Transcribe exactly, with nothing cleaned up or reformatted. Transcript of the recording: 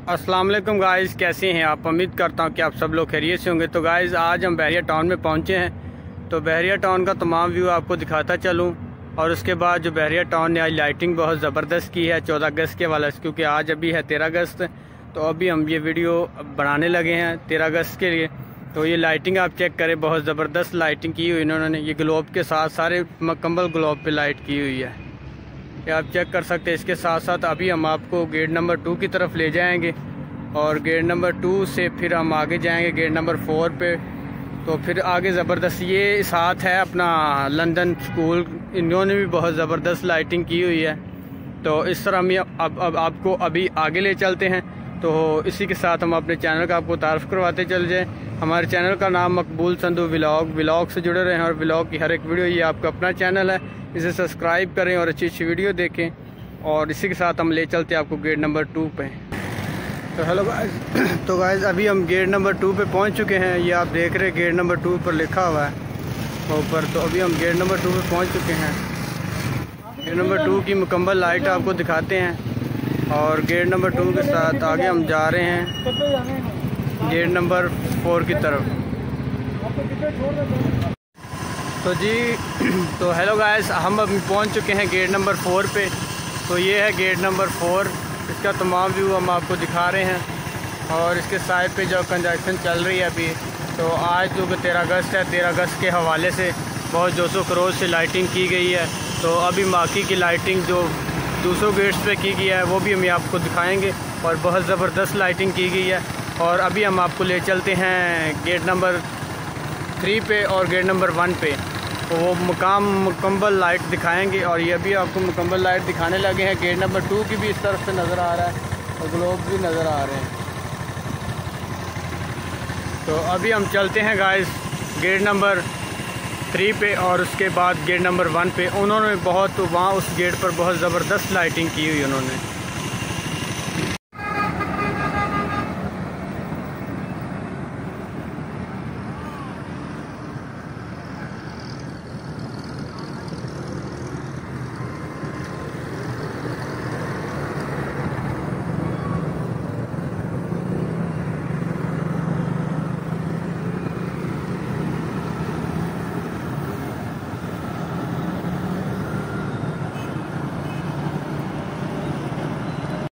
अस्सलाम वालेकुम गाइज़, कैसे हैं आप। उम्मीद करता हूं कि आप सब लोग खैरियत से होंगे। तो गाइज़ आज हम बहरिया टाउन में पहुंचे हैं, तो बहरिया टाउन का तमाम व्यू आपको दिखाता चलूं। और उसके बाद जो बहरिया टाउन ने आज लाइटिंग बहुत ज़बरदस्त की है चौदह अगस्त के वाला, क्योंकि आज अभी है तेरह अगस्त, तो अभी हम ये वीडियो बनाने लगे हैं तेरह अगस्त के लिए। तो ये लाइटिंग आप चेक करें, बहुत ज़बरदस्त लाइटिंग की हुई इन्होंने। ये ग्लोब के साथ सारे मुकम्मल ग्लोब पे लाइट की हुई है, ये आप चेक कर सकते हैं। इसके साथ साथ अभी हम आपको गेट नंबर टू की तरफ ले जाएंगे और गेट नंबर टू से फिर हम आगे जाएंगे गेट नंबर फोर पे। तो फिर आगे ज़बरदस्त ये साथ है अपना लंदन स्कूल, इन्होंने भी बहुत ज़बरदस्त लाइटिंग की हुई है। तो इस तरह हम अब अब आपको अभी आगे ले चलते हैं। तो इसी के साथ हम अपने चैनल का आपको तारफ़ करवाते चल जाएँ। हमारे चैनल का नाम मकबूल संधू व्लॉग व्लॉग से जुड़े रहें और व्लॉग की हर एक वीडियो, ये आपका अपना चैनल है, इसे सब्सक्राइब करें और अच्छी अच्छी वीडियो देखें। और इसी के साथ हम ले चलते हैं आपको गेट नंबर टू पे। तो हेलो गाइस, तो गाइस अभी हम गेट नंबर टू पे पहुंच चुके हैं। ये आप देख रहे हैं गेट नंबर टू पर लिखा हुआ है ऊपर। तो अभी हम गेट नंबर टू पे पहुंच चुके हैं। गेट नंबर टू की मुकम्मल लाइट आपको दिखाते हैं और गेट नंबर टू के साथ आगे हम जा रहे हैं गेट नंबर फोर की तरफ। तो जी तो हेलो गाइस, हम अभी पहुंच चुके हैं गेट नंबर फोर पे। तो ये है गेट नंबर फोर, इसका तमाम व्यू हम आपको दिखा रहे हैं। और इसके साइड पे जो कंजक्शन चल रही है अभी, तो आज जो कि तेरह अगस्त है, तेरह अगस्त के हवाले से बहुत जोशो खरोश से लाइटिंग की गई है। तो अभी बाकी की लाइटिंग जो दूसरों गेट्स पे की गई है वो भी हम आपको दिखाएंगे और बहुत ज़बरदस्त लाइटिंग की गई है। और अभी हम आपको ले चलते हैं गेट नंबर थ्री पे और गेट नंबर वन पे, तो वो मुकाम मुकम्मल लाइट दिखाएंगे। और ये भी आपको मुकम्मल लाइट दिखाने लगे हैं। गेट नंबर टू की भी इस तरफ से नज़र आ रहा है और ग्लोब भी नज़र आ रहे हैं। तो अभी हम चलते हैं गाइस गेट नंबर थ्री पे और उसके बाद गेट नंबर वन पे। उन्होंने बहुत वहाँ उस गेट पर बहुत ज़बरदस्त लाइटिंग की हुई उन्होंने।